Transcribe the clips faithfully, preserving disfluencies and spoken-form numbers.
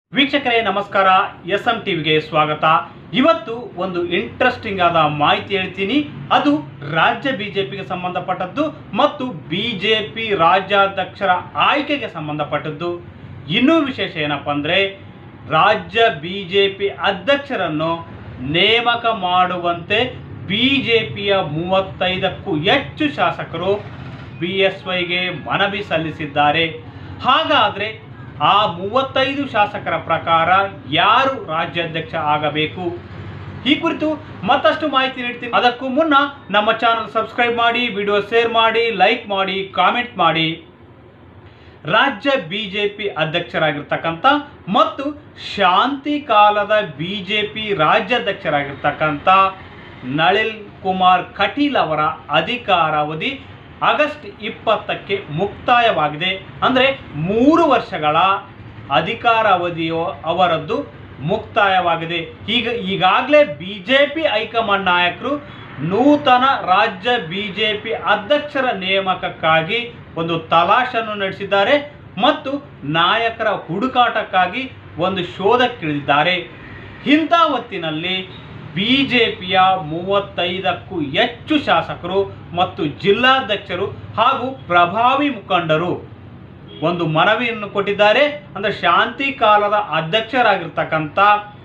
ವೀಕ್ಷಕರೇ ನಮಸ್ಕಾರ. S M ಟಿವಿಗೆ ಸ್ವಾಗತ. ಇವತ್ತು ಒಂದು ಇಂಟ್ರೆಸ್ಟಿಂಗ್ ಆದ ಮಾಹಿತಿ ಹೇಳ್ತೀನಿ. ಅದು ರಾಜ್ಯ ಬಿಜೆಪಿಗೆ ಸಂಬಂಧಪಟ್ಟದ್ದು ಮತ್ತು ಬಿಜೆಪಿ ರಾಜ್ಯಾಧ್ಯಕ್ಷರ ಆಯ್ಕೆಗೆ ಸಂಬಂಧಪಟ್ಟದ್ದು. ಇನ್ನೂ ವಿಶೇಷ ಏನಪ್ಪ ಅಂದರೆ, ರಾಜ್ಯ ಬಿಜೆಪಿ ಅಧ್ಯಕ್ಷರನ್ನು ನೇಮಕ ಮಾಡುವಂತೆ ಬಿಜೆಪಿಯ ಮೂವತ್ತೈದಕ್ಕೂ ಹೆಚ್ಚು ಶಾಸಕರು ಬಿ ಎಸ್ ವೈಗೆ ಮನವಿ ಸಲ್ಲಿಸಿದ್ದಾರೆ. ಹಾಗಾದರೆ ಆ ಮೂವತ್ತೈದು ಶಾಸಕರ ಪ್ರಕಾರ ಯಾರು ರಾಜ್ಯಾಧ್ಯಕ್ಷ ಆಗಬೇಕು, ಈ ಕುರಿತು ಮತ್ತಷ್ಟು ಮಾಹಿತಿ ನೀಡ್ತೀನಿ. ಅದಕ್ಕೂ ಮುನ್ನ ನಮ್ಮ ಚಾನಲ್ ಸಬ್ಸ್ಕ್ರೈಬ್ ಮಾಡಿ, ವಿಡಿಯೋ ಶೇರ್ ಮಾಡಿ, ಲೈಕ್ ಮಾಡಿ, ಕಾಮೆಂಟ್ ಮಾಡಿ. ರಾಜ್ಯ ಬಿಜೆಪಿ ಅಧ್ಯಕ್ಷರಾಗಿರ್ತಕ್ಕಂಥ ಮತ್ತು ಶಾಂತಿ ಕಾಲದ ಬಿಜೆಪಿ ರಾಜ್ಯಾಧ್ಯಕ್ಷರಾಗಿರ್ತಕ್ಕಂಥ ನಳಿನ್ ಕುಮಾರ್ ಕಟೀಲ್ ಅವರ ಅಧಿಕಾರಾವಧಿ ಆಗಸ್ಟ್ ಇಪ್ಪತ್ತಕ್ಕೆ ಮುಕ್ತಾಯವಾಗಿದೆ. ಅಂದರೆ ಮೂರು ವರ್ಷಗಳ ಅಧಿಕಾರಾವಧಿಯು ಅವರದ್ದು ಮುಕ್ತಾಯವಾಗಿದೆ. ಈಗ ಈಗಾಗಲೇ ಬಿ ಜೆ ಪಿ ಹೈಕಮಾಂಡ್ ನಾಯಕರು ನೂತನ ರಾಜ್ಯ ಬಿ ಜೆ ಪಿ ಅಧ್ಯಕ್ಷರ ನೇಮಕಕ್ಕಾಗಿ ಒಂದು ತಲಾಶನ್ನು ನಡೆಸಿದ್ದಾರೆ ಮತ್ತು ನಾಯಕರ ಹುಡುಕಾಟಕ್ಕಾಗಿ ಒಂದು ಶೋಧಕ್ಕಿಳಿದಿದ್ದಾರೆ. ಇಂಥ ಹೊತ್ತಿನಲ್ಲಿ ಬಿಜೆಪಿಯ ಮೂವತ್ತೈದಕ್ಕೂ ಹೆಚ್ಚು ಶಾಸಕರು ಮತ್ತು ಜಿಲ್ಲಾಧ್ಯಕ್ಷರು ಹಾಗೂ ಪ್ರಭಾವಿ ಮುಖಂಡರು ಒಂದು ಮನವಿಯನ್ನು ಕೊಟ್ಟಿದ್ದಾರೆ. ಅಂದರೆ ಶಾಂತಿ ಕಾಲದ ಅಧ್ಯಕ್ಷರಾಗಿರ್ತಕ್ಕಂಥ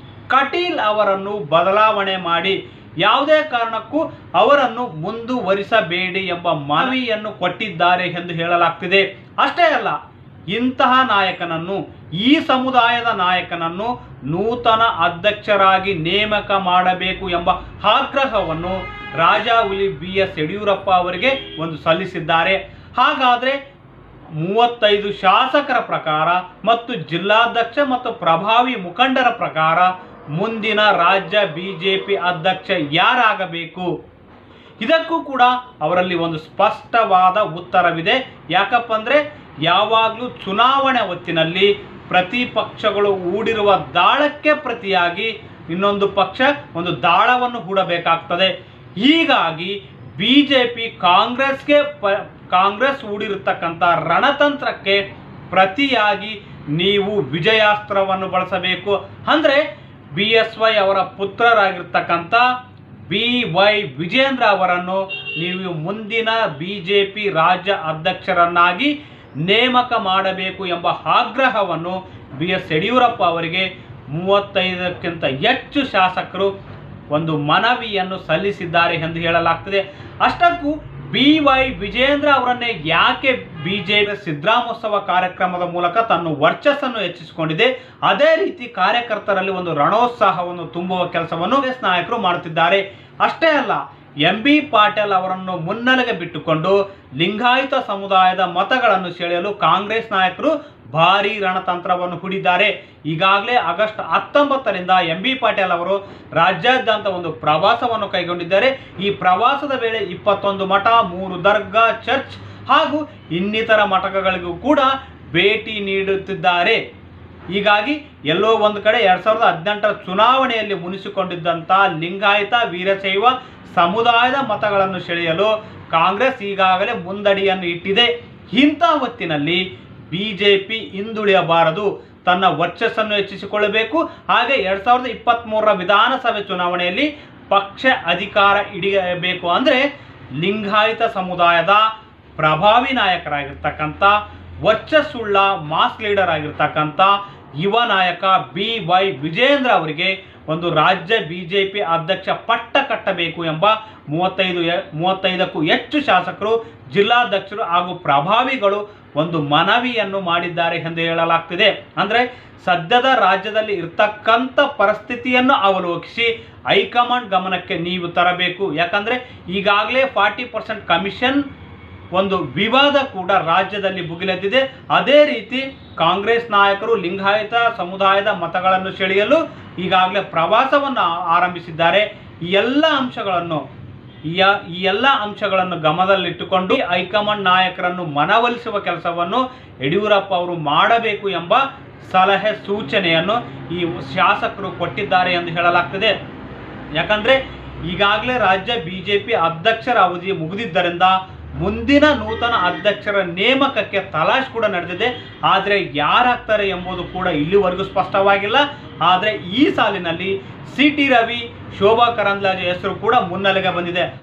ಕಟೀಲ್ ಅವರನ್ನು ಬದಲಾವಣೆ ಮಾಡಿ ಯಾವುದೇ ಕಾರಣಕ್ಕೂ ಅವರನ್ನು ಮುಂದುವರಿಸಬೇಡಿ ಎಂಬ ಮನವಿಯನ್ನು ಕೊಟ್ಟಿದ್ದಾರೆ ಎಂದು ಹೇಳಲಾಗ್ತಿದೆ. ಅಷ್ಟೇ ಅಲ್ಲ, ಇಂತಹ ನಾಯಕನನ್ನು, ಈ ಸಮುದಾಯದ ನಾಯಕನನ್ನು ನೂತನ ಅಧ್ಯಕ್ಷರಾಗಿ ನೇಮಕ ಮಾಡಬೇಕು ಎಂಬ ಆಗ್ರಹವನ್ನು ರಾಜಾಹುಲಿ ಬಿ ಎಸ್ ಯಡಿಯೂರಪ್ಪ ಅವರಿಗೆ ಒಂದು ಸಲ್ಲಿಸಿದ್ದಾರೆ. ಹಾಗಾದರೆ ಮೂವತ್ತೈದು ಶಾಸಕರ ಪ್ರಕಾರ ಮತ್ತು ಜಿಲ್ಲಾಧ್ಯಕ್ಷ ಮತ್ತು ಪ್ರಭಾವಿ ಮುಖಂಡರ ಪ್ರಕಾರ ಮುಂದಿನ ರಾಜ್ಯ ಬಿಜೆಪಿ ಅಧ್ಯಕ್ಷ ಯಾರಾಗಬೇಕು, ಇದಕ್ಕೂ ಕೂಡ ಅವರಲ್ಲಿ ಒಂದು ಸ್ಪಷ್ಟವಾದ ಉತ್ತರವಿದೆ. ಯಾಕಪ್ಪ ಅಂದರೆ, ಯಾವಾಗಲೂ ಚುನಾವಣೆ ಹೊತ್ತಿನಲ್ಲಿ ಪ್ರತಿಪಕ್ಷಗಳು ಹೂಡಿರುವ ದಾಳಕ್ಕೆ ಪ್ರತಿಯಾಗಿ ಇನ್ನೊಂದು ಪಕ್ಷ ಒಂದು ದಾಳವನ್ನು ಹೂಡಬೇಕಾಗ್ತದೆ. ಹೀಗಾಗಿ ಬಿ ಜೆ ಪಿ ಕಾಂಗ್ರೆಸ್ಗೆ ಪ ಕಾಂಗ್ರೆಸ್ ಹೂಡಿರತಕ್ಕಂಥ ರಣತಂತ್ರಕ್ಕೆ ಪ್ರತಿಯಾಗಿ ನೀವು ವಿಜಯಾಸ್ತ್ರವನ್ನು ಬಳಸಬೇಕು. ಅಂದರೆ ಬಿ ಎಸ್ ವೈ ಅವರ ಪುತ್ರರಾಗಿರ್ತಕ್ಕಂಥ ಬಿ ವೈ ವಿಜೇಂದ್ರ ಅವರನ್ನು ನೀವು ಮುಂದಿನ ಬಿ ಜೆ ಪಿ ರಾಜ್ಯ ಅಧ್ಯಕ್ಷರನ್ನಾಗಿ ನೇಮಕ ಮಾಡಬೇಕು ಎಂಬ ಆಗ್ರಹವನ್ನು ಬಿ ಎಸ್ ಯಡಿಯೂರಪ್ಪ ಅವರಿಗೆ ಮೂವತ್ತೈದಕ್ಕಿಂತ ಹೆಚ್ಚು ಶಾಸಕರು ಒಂದು ಮನವಿಯನ್ನು ಸಲ್ಲಿಸಿದ್ದಾರೆ ಎಂದು ಹೇಳಲಾಗ್ತದೆ. ಅಷ್ಟಕ್ಕೂ ಬಿ ವೈ ವಿಜೇಂದ್ರ ಅವರನ್ನೇ ಯಾಕೆ ಬಿಜೆಪಿ ಸಿದ್ದರಾಮೋತ್ಸವ ಕಾರ್ಯಕ್ರಮದ ಮೂಲಕ ತನ್ನ ವರ್ಚಸ್ಸನ್ನು ಹೆಚ್ಚಿಸಿಕೊಂಡಿದೆ, ಅದೇ ರೀತಿ ಕಾರ್ಯಕರ್ತರಲ್ಲಿ ಒಂದು ರಣೋತ್ಸಾಹವನ್ನು ತುಂಬುವ ಕೆಲಸವನ್ನು ಕಾಂಗ್ರೆಸ್ ನಾಯಕರು ಮಾಡುತ್ತಿದ್ದಾರೆ. ಅಷ್ಟೇ ಅಲ್ಲ, ಎಂ ಬಿ ಪಾಟೀಲ್ ಅವರನ್ನು ಮುನ್ನೆಲೆಗೆ ಬಿಟ್ಟುಕೊಂಡು ಲಿಂಗಾಯತ ಸಮುದಾಯದ ಮತಗಳನ್ನು ಸೆಳೆಯಲು ಕಾಂಗ್ರೆಸ್ ನಾಯಕರು ಭಾರೀ ರಣತಂತ್ರವನ್ನು ಹೂಡಿದ್ದಾರೆ. ಈಗಾಗಲೇ ಆಗಸ್ಟ್ ಹತ್ತೊಂಬತ್ತರಿಂದ ಎಂ ಬಿ ಪಾಟೀಲ್ ಅವರು ರಾಜ್ಯಾದ್ಯಂತ ಒಂದು ಪ್ರವಾಸವನ್ನು ಕೈಗೊಂಡಿದ್ದಾರೆ. ಈ ಪ್ರವಾಸದ ವೇಳೆ ಇಪ್ಪತ್ತೊಂದು ಮಠ, ಮೂರು ದರ್ಗಾ, ಚರ್ಚ್ ಹಾಗೂ ಇನ್ನಿತರ ಮಠಗಳಿಗೂ ಕೂಡ ಭೇಟಿ ನೀಡುತ್ತಿದ್ದಾರೆ. ಹೀಗಾಗಿ ಎಲ್ಲೋ ಒಂದು ಕಡೆ ಎರಡು ಸಾವಿರದ ಹದಿನೆಂಟರ ಚುನಾವಣೆಯಲ್ಲಿ ಮುನಿಸಿಕೊಂಡಿದ್ದಂಥ ಲಿಂಗಾಯತ ವೀರಶೈವ ಸಮುದಾಯದ ಮತಗಳನ್ನು ಸೆಳೆಯಲು ಕಾಂಗ್ರೆಸ್ ಈಗಾಗಲೇ ಮುಂದಡಿಯನ್ನು ಇಟ್ಟಿದೆ. ಇಂಥ ಹೊತ್ತಿನಲ್ಲಿ ಬಿ ಜೆ ಪಿ ಹಿಂದುಳಿಯಬಾರದು, ತನ್ನ ವರ್ಚಸ್ಸನ್ನು ಹೆಚ್ಚಿಸಿಕೊಳ್ಳಬೇಕು. ಹಾಗೆ ಎರಡು ಸಾವಿರದ ಇಪ್ಪತ್ತ್ಮೂರರ ವಿಧಾನಸಭೆ ಚುನಾವಣೆಯಲ್ಲಿ ಪಕ್ಷ ಅಧಿಕಾರ ಹಿಡಿಯಬೇಕು ಅಂದರೆ ಲಿಂಗಾಯತ ಸಮುದಾಯದ ಪ್ರಭಾವಿ ನಾಯಕರಾಗಿರ್ತಕ್ಕಂಥ, ವರ್ಚಸ್ಸುಳ್ಳ ಮಾಸ್ ಲೀಡರ್ ಆಗಿರ್ತಕ್ಕಂಥ ಯುವ ನಾಯಕ ಬಿ ವೈ ವಿಜೇಂದ್ರ ಅವರಿಗೆ ಒಂದು ರಾಜ್ಯ ಬಿ ಜೆ ಪಿ ಅಧ್ಯಕ್ಷ ಪಟ್ಟ ಕಟ್ಟಬೇಕು ಎಂಬ ಮೂವತ್ತೈದು ಮೂವತ್ತೈದಕ್ಕೂ ಹೆಚ್ಚು ಶಾಸಕರು, ಜಿಲ್ಲಾಧ್ಯಕ್ಷರು ಹಾಗೂ ಪ್ರಭಾವಿಗಳು ಒಂದು ಮನವಿಯನ್ನು ಮಾಡಿದ್ದಾರೆ ಎಂದು ಹೇಳಲಾಗ್ತಿದೆ. ಅಂದರೆ ಸದ್ಯದ ರಾಜ್ಯದಲ್ಲಿ ಇರ್ತಕ್ಕಂಥ ಪರಿಸ್ಥಿತಿಯನ್ನು ಅವಲೋಕಿಸಿ ಹೈಕಮಾಂಡ್ ಗಮನಕ್ಕೆ ನೀವು ತರಬೇಕು. ಯಾಕಂದರೆ ಈಗಾಗಲೇ ಫಾರ್ಟಿ ಪರ್ಸೆಂಟ್ ಕಮಿಷನ್ ಒಂದು ವಿವಾದ ಕೂಡ ರಾಜ್ಯದಲ್ಲಿ ಭುಗಿಲೆದ್ದಿದೆ. ಅದೇ ರೀತಿ ಕಾಂಗ್ರೆಸ್ ನಾಯಕರು ಲಿಂಗಾಯತ ಸಮುದಾಯದ ಮತಗಳನ್ನು ಸೆಳೆಯಲು ಈಗಾಗಲೇ ಪ್ರವಾಸವನ್ನು ಆರಂಭಿಸಿದ್ದಾರೆ. ಈ ಎಲ್ಲ ಅಂಶಗಳನ್ನು ಈ ಈ ಎಲ್ಲ ಅಂಶಗಳನ್ನು ಗಮನದಲ್ಲಿಟ್ಟುಕೊಂಡು ಹೈಕಮಾಂಡ್ ನಾಯಕರನ್ನು ಮನವೊಲಿಸುವ ಕೆಲಸವನ್ನು ಯಡಿಯೂರಪ್ಪ ಅವರು ಮಾಡಬೇಕು ಎಂಬ ಸಲಹೆ ಸೂಚನೆಯನ್ನು ಈ ಶಾಸಕರು ಕೊಟ್ಟಿದ್ದಾರೆ ಎಂದು ಹೇಳಲಾಗ್ತದೆ. ಯಾಕಂದರೆ ಈಗಾಗಲೇ ರಾಜ್ಯ ಬಿ ಜೆ ಪಿ ಅಧ್ಯಕ್ಷರ ಅವಧಿ ಮುಗಿದಿದ್ದರಿಂದ ಮುಂದಿನ ನೂತನ ಅಧ್ಯಕ್ಷರ ನೇಮಕಕ್ಕೆ ತಲಾಶ್ ಕೂಡ ನಡೆದಿದೆ. ಆದರೆ ಯಾರಾಗ್ತಾರೆ ಎಂಬುದು ಕೂಡ ಇಲ್ಲಿವರೆಗೂ ಸ್ಪಷ್ಟವಾಗಿಲ್ಲ. ಆದರೆ ಈ ಸಾಲಿನಲ್ಲಿ ಸಿ ಟಿ ರವಿ, ಶೋಭಾ ಕರಂದ್ಲಾಜೆ ಹೆಸರು ಕೂಡ ಮುನ್ನೆಲೆಗೆ ಬಂದಿದೆ.